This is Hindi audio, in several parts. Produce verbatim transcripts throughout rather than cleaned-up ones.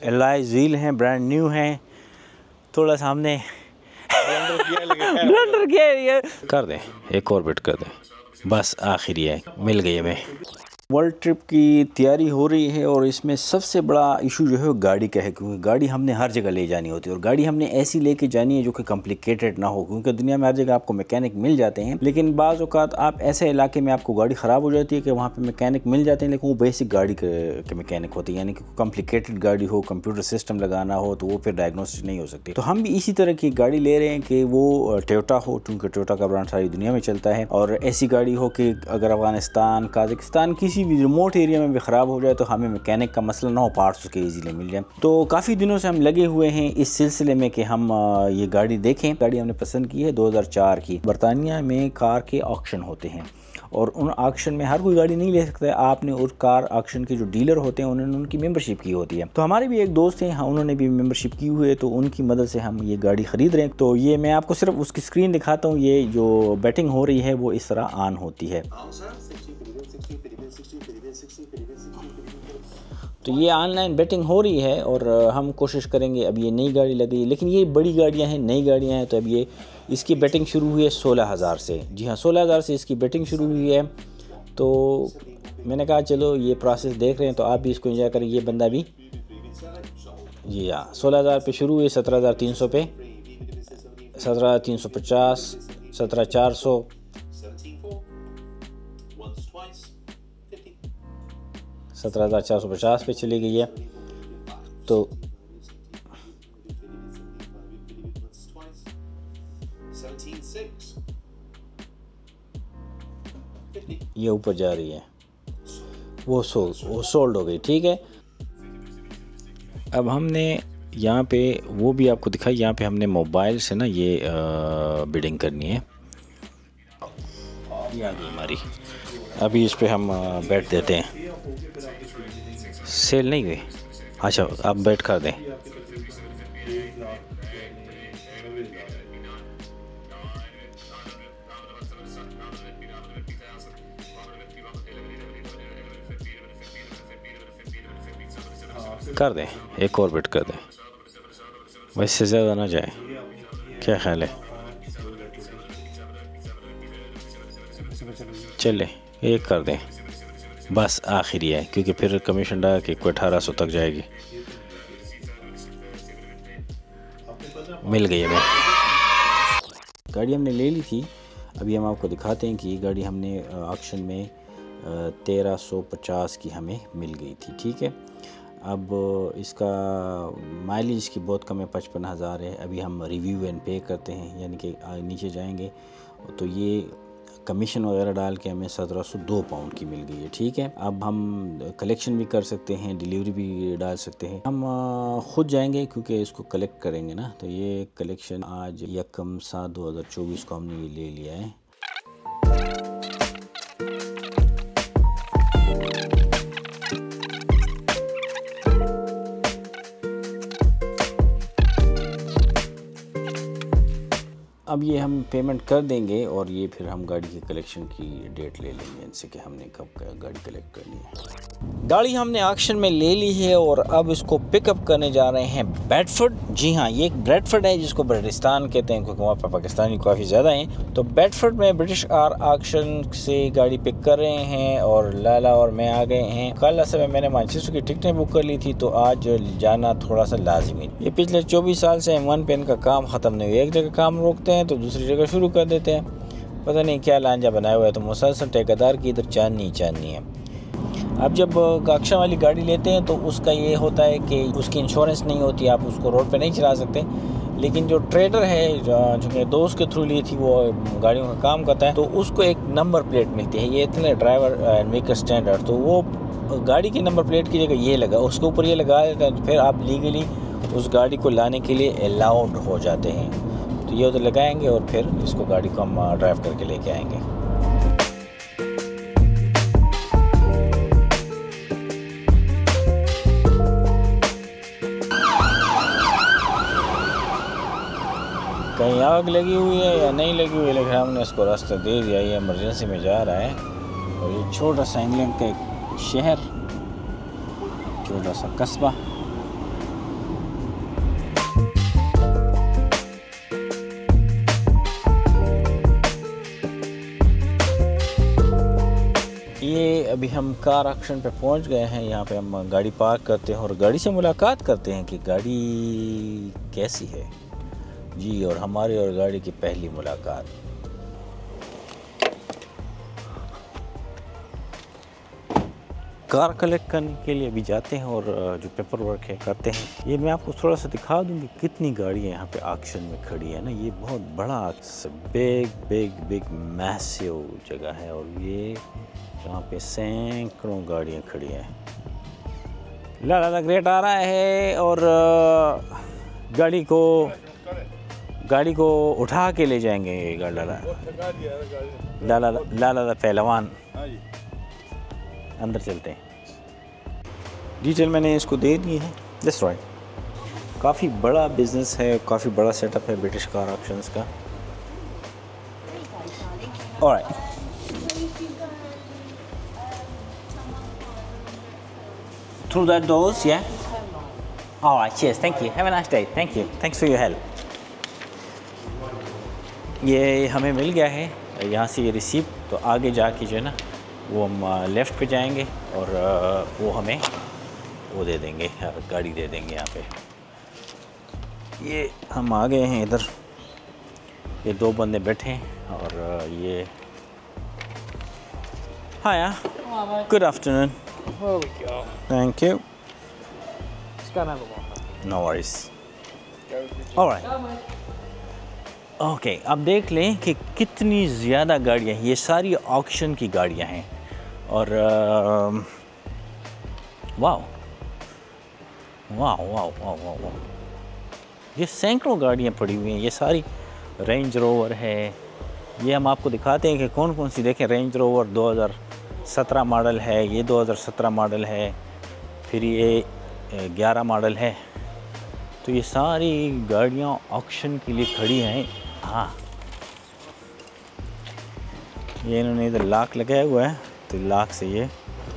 एलॉय व्हील हैं, ब्रांड न्यू हैं, थोड़ा सामने ब्लंडर किया है। कर दें एक और बिट कर दें, बस आखिरी है, मिल गई हमें। वर्ल्ड ट्रिप की तैयारी हो रही है और इसमें सबसे बड़ा इशू जो है गाड़ी का है, क्योंकि गाड़ी हमने हर जगह ले जानी होती है और गाड़ी हमने ऐसी लेके जानी है जो कि कॉम्प्लिकेटेड ना हो, क्योंकि दुनिया में हर जगह आपको मैकेनिक मिल जाते हैं, लेकिन बाज़ औक़ात आप ऐसे इलाके में आपको गाड़ी ख़राब हो जाती है कि वहाँ पे मैकेनिक मिल जाते हैं, लेकिन वो बेसिक गाड़ी के मैकेनिक होती है, यानी कि कॉम्प्लिकेटेड गाड़ी हो, कंप्यूटर सिस्टम लगाना हो तो वो फिर डायग्नोसिस नहीं हो सकती। तो हम भी इसी तरह की गाड़ी ले रहे हैं कि वो टोयोटा हो, क्योंकि टोयोटा का ब्रांड सारी दुनिया में चलता है, और ऐसी गाड़ी हो कि अगर अफगानिस्तान, काज़ाकिस्तान किसी भी रिमोट एरिया में भी ख़राब हो जाए तो हमें मैकेनिक का मसला ना हो, पार्ट्स उसके इजीली मिल जाए। तो काफ़ी दिनों से हम लगे हुए हैं इस सिलसिले में कि हम ये गाड़ी देखें। गाड़ी हमने पसंद की है दो हज़ार चार की। बरतानिया में कार के ऑक्शन होते हैं और उन ऑक्शन में हर कोई गाड़ी नहीं ले सकता है, आपने उस कार ऑक्शन के जो डीलर होते हैं उन्होंने उनकी मेंबरशिप की होती है। तो हमारे भी एक दोस्त हैं, हाँ, उन्होंने भी मेंबरशिप की हुई है, तो उनकी मदद से हम ये गाड़ी ख़रीद रहे हैं। तो ये मैं आपको सिर्फ उसकी स्क्रीन दिखाता हूँ, ये जो बैटिंग हो रही है वो इस तरह ऑन होती है। तो ये ऑनलाइन बेटिंग हो रही है और हम कोशिश करेंगे। अब ये नई गाड़ी लगी, लेकिन ये बड़ी गाड़ियां हैं, नई गाड़ियां हैं, तो अब ये इसकी बेटिंग शुरू हुई है सोलह हज़ार से। जी हाँ, सोलह हज़ार से इसकी बेटिंग शुरू हुई है। तो मैंने कहा चलो ये प्रोसेस देख रहे हैं तो आप भी इसको एंजॉय करें। ये बंदा भी जी हाँ, सोलह हज़ार पे शुरू हुई, सत्रह हज़ार तीन सौ पे, सत्रह हज़ार तीन सौ पचास, सत्रह चार सौ, सत्रह हज़ार चार सौ पचास पे चली गई है। तो ये ऊपर जा रही है, वो सोल्ड वो सोल्ड हो गई। ठीक है, अब हमने यहाँ पे वो भी आपको दिखाई, यहाँ पे हमने मोबाइल से ना ये बिडिंग करनी है। ये आ गई हमारी, अभी इस पे हम बैठ देते हैं। सेल नहीं हुई, अच्छा आप बैठ कर दें। कर दें एक और बिट कर दें, वैसे ज़्यादा ना जाए, क्या ख्याल है? चले एक कर दें, बस आखिरी है, क्योंकि फिर कमीशन डाल के कोई अठारह सौ तक जाएगी। मिल गई हमें, गाड़ी हमने ले ली थी। अभी हम आपको दिखाते हैं कि ये गाड़ी हमने ऑक्शन में तेरह सौ पचास की हमें मिल गई थी। ठीक है, अब इसका माइलेज की बहुत कम है, पचपन हज़ार है। अभी हम रिव्यू एंड पे करते हैं, यानी कि नीचे जाएंगे तो ये कमीशन वगैरह डाल के हमें सत्रह सौ दो पाउंड की मिल गई है। ठीक है, अब हम कलेक्शन भी कर सकते हैं, डिलीवरी भी डाल सकते हैं। हम ख़ुद जाएंगे क्योंकि इसको कलेक्ट करेंगे ना। तो ये कलेक्शन आज यकम सात दो हज़ार चौबीस को हमने ये ले लिया है। अब ये हम पेमेंट कर देंगे और ये फिर हम गाड़ी की कलेक्शन की डेट ले लेंगे इनसे कि हमने कब गाड़ी कलेक्ट करनी है। गाड़ी हमने ऑक्शन में ले ली है और अब इसको पिकअप करने जा रहे हैं बेडफोर्ड। जी हाँ, ये एक ब्रेडफोर्ड है जिसको ब्रिटिस्तान कहते हैं, क्योंकि वहाँ पर पाकिस्तानी काफ़ी ज़्यादा हैं। तो बेडफोर्ड में ब्रिटिश कार ऑक्शन से गाड़ी पिक कर रहे हैं और लाला और मैं आ गए हैं। कल असल में मैंने मैनचेस्टर की टिकटें बुक कर ली थी, तो आज जाना थोड़ा सा लाजिमी। ये पिछले चौबीस साल से वन पेन का काम ख़त्म नहीं हुआ, एक जगह काम रोकते हैं तो दूसरी जगह शुरू कर देते हैं, पता नहीं क्या लांजा बनाया हुआ है। तो मुसलसल ठेकेदार की इधर चांदनी चांदनी है। अब जब ऑक्शन वाली गाड़ी लेते हैं तो उसका ये होता है कि उसकी इंश्योरेंस नहीं होती, आप उसको रोड पे नहीं चला सकते। लेकिन जो ट्रेडर है, जो मेरे दोस्त के थ्रू ली थी, वो गाड़ियों का काम करता है, तो उसको एक नंबर प्लेट मिलती है। ये इतने ड्राइवर एंड मेकर स्टैंडर्ड, तो वो गाड़ी की नंबर प्लेट की जगह ये लगा, उसके ऊपर ये लगा देता है, तो फिर आप लीगली उस गाड़ी को लाने के लिए अलाउड हो जाते हैं। तो ये उधर लगाएंगे और फिर इसको गाड़ी को हम ड्राइव करके लेके आएंगे। कहीं आग लगी हुई है या नहीं लगी हुई है, लेकिन हमने इसको रास्ता दे दिया। ये इमरजेंसी में जा रहा है और ये छोटा सा इंग्लैंड का एक शहर, छोटा सा कस्बा, अभी हम कार ऑक्शन पे पहुंच गए हैं। यहाँ पे हम गाड़ी पार्क करते हैं और गाड़ी से मुलाकात करते हैं कि गाड़ी कैसी है जी। और हमारी और गाड़ी की पहली मुलाकात। कार कलेक्ट करने के लिए अभी जाते हैं और जो पेपर वर्क है करते हैं। ये मैं आपको थोड़ा सा दिखा दूँगी कितनी गाड़ियाँ यहाँ पे ऑक्शन में खड़ी है ना। ये बहुत बड़ा बिग बिग बिग मैसिव जगह है और ये यहाँ पे सैकड़ों गाड़ियाँ खड़ी हैं। लाला ग्रेट आ रहा है और गाड़ी को गाड़ी को उठा के ले जाएंगे। लाला लाला लाला पहलवान अंदर चलते हैं। डिटेल मैंने इसको दे दी है। That's right. काफ़ी बड़ा बिजनेस है, काफ़ी बड़ा सेटअप है ब्रिटिश कार ऑक्शंस का। Alright, through that doors, yeah. All right, cheers. Thank you. Have a nice day. Thank you. Thanks for your help. ये हमें मिल गया है यहाँ से ये रिसीप्ट। तो आगे जाके जो है ना वो हम लेफ़्ट पे जाएंगे और वो हमें वो दे देंगे, गाड़ी दे देंगे यहाँ पे। ये हम आ गए हैं इधर। ये दो बंदे बैठे हैं और ये hi, good afternoon. There we go. Thank you. Just gotta have a walk. No worries. Alright, okay. अब देख लें कि कितनी ज़्यादा गाड़ियाँ हैं। ये सारी ऑक्शन की गाड़ियाँ हैं और वाह वाह वाह वाह वाह वाह, ये सैकड़ों गाड़ियाँ पड़ी हुई हैं। ये सारी रेंज रोवर है। ये हम आपको दिखाते हैं कि कौन कौन सी। देखें, रेंज रोवर दो हज़ार सत्रह मॉडल है, ये दो हज़ार सत्रह मॉडल है, फिर ये ग्यारह मॉडल है। तो ये सारी गाड़ियाँ ऑक्शन के लिए खड़ी हैं। हाँ, ये इन्होंने इधर लॉक लगाया हुआ है तो लॉक से ये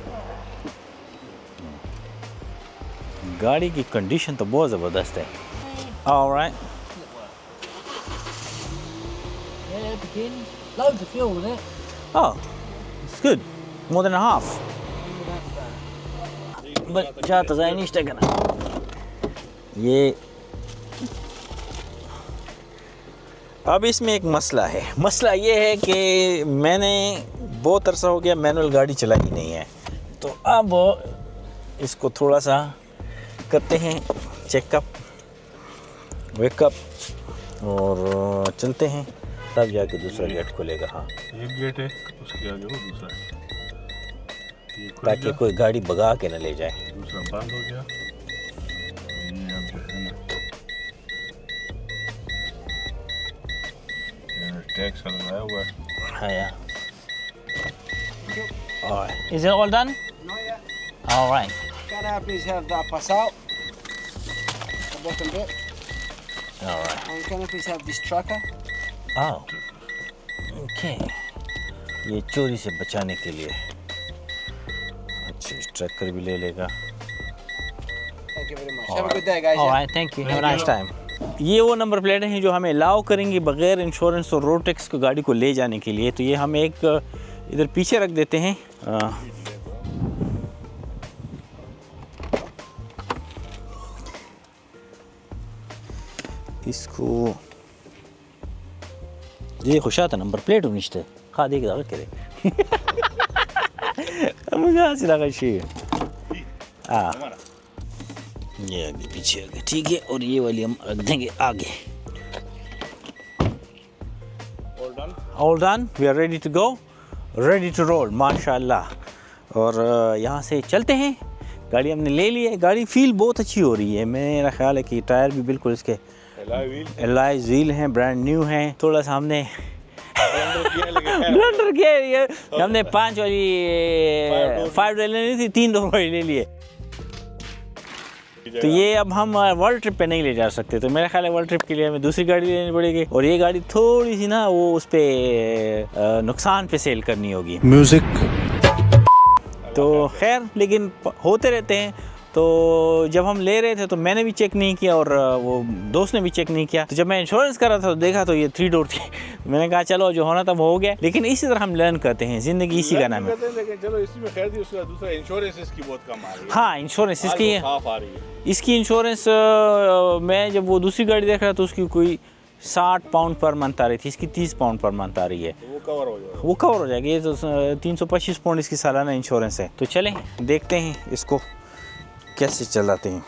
गाड़ी की कंडीशन तो बहुत ज़बरदस्त है। Alright, Yeah, begin. Loads of fuel in it. oh, it's good, more than a half. But ज़्यादा ज़ाया नहीं स्टेकना। ये अब इसमें एक मसला है। मसला ये है कि मैंने बहुत अरसा हो गया मैनुअल गाड़ी चलाई नहीं है। तो अब इसको थोड़ा सा करते हैं चेकअप वेकअप और चलते हैं, तब जाके दूसरा गेट खुलेगा। हाँ, एक गेट है, उसके आगे वो दूसरा है, ये खुल ताकि गया, कोई गाड़ी भगा के न ले जाए। दूसरा बंद हो गया। ये अब जो है ना टैक्स लगाया हुआ है। हाँ यार। Alright. Is it all done? Not yet. All right. Can I please have that pass out? The bottom bit. All right. And can I please have this tracker? Oh. Okay. ये चोरी से बचाने के लिए। अच्छा, ट्रैकर भी ले लेगा। Thank you very much. Have a good day, guys. All yeah? right, thank you. Have a nice time. ये वो नंबर प्लेट हैं जो हमें अलाउ करेंगी बगैर इंश्योरेंस और रोड टैक्स को गाड़ी को ले जाने के लिए। तो ये हम एक इधर पीछे रख देते हैं। आ, इसको ये खुशात नंबर प्लेट उनिश्ते खा देगी दाग करे मुझे हंसी लगा शी। हाँ, ये आगे पीछे आगे ठीक है। और ये वाली हम रख देंगे आगे। All done. We are ready to go. Ready to roll. माशाल्लाह। और यहाँ से चलते हैं। गाड़ी हमने ले ली है। गाड़ी फील बहुत अच्छी हो रही है। मेरा ख्याल है कि टायर भी बिल्कुल इसके एलॉय व्हील हैं, ब्रांड न्यू हैं। थोड़ा सा हमने ब्लंडर किया है। हमने पाँच वाली फाइव डोर लेनी थी, तीन डोर वाली ले लिए। तो ये अब हम वर्ल्ड ट्रिप पे नहीं ले जा सकते। तो मेरा ख्याल है वर्ल्ड ट्रिप के लिए हमें दूसरी गाड़ी लेनी पड़ेगी। और ये गाड़ी थोड़ी सी ना वो उस पर नुकसान पे सेल करनी होगी। म्यूजिक। तो खैर, लेकिन होते रहते हैं तो जब हम ले रहे थे तो मैंने भी चेक नहीं किया और वो दोस्त ने भी चेक नहीं किया। तो जब मैं इंश्योरेंस कर रहा था तो देखा तो ये थ्री डोर थी। मैंने कहा चलो जो होना था वो हो गया। लेकिन इसी तरह हम लर्न करते हैं, ज़िंदगी इसी का नाम है। लेकिन चलो इसी में खैर दी, उसका दूसरा इंश्योरेंस इसकी बहुत कम आ रही है। हाँ इंश्योरेंस इसकी साफ आ रही है। इसकी इंश्योरेंस मैं जब वो दूसरी गाड़ी देख रहा था तो उसकी कोई साठ पाउंड पर मंथ आ रही थी, इसकी तीस पाउंड पर मंथ आ रही है। तो वो कवर हो जाएगा, वो कवर हो जाएगी। ये तो तीन सौ पच्चीस पाउंड इसकी सालाना इंश्योरेंस है। तो चलें देखते हैं इसको कैसे चलाते हैं।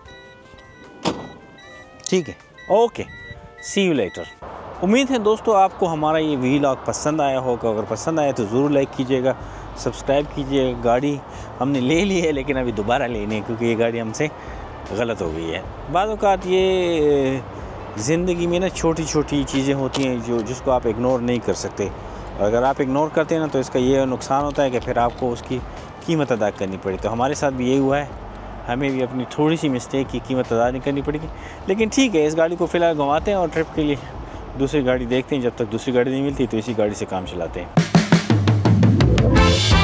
ठीक है, ओके, सी यू लेटर। उम्मीद है दोस्तों आपको हमारा ये व्लॉग पसंद आया होगा। अगर पसंद आया तो ज़रूर लाइक कीजिएगा, सब्सक्राइब कीजिएगा। गाड़ी हमने ले ली है लेकिन अभी दोबारा लेनी है क्योंकि ये गाड़ी हमसे गलत हो गई है। बाद औक़ात ये ज़िंदगी में ना छोटी छोटी चीज़ें होती हैं जो जिसको आप इग्नोर नहीं कर सकते। और अगर आप इग्नोर करते हैं ना तो इसका ये नुकसान होता है कि फिर आपको उसकी कीमत अदा करनी पड़ी। तो हमारे साथ भी यही हुआ है, हमें भी अपनी थोड़ी सी मिस्टेक की कीमत अदा नहीं करनी पड़ेगी। लेकिन ठीक है, इस गाड़ी को फ़िलहाल घुमाते हैं और ट्रिप के लिए दूसरी गाड़ी देखते हैं। जब तक दूसरी गाड़ी नहीं मिलती तो इसी गाड़ी से काम चलाते हैं।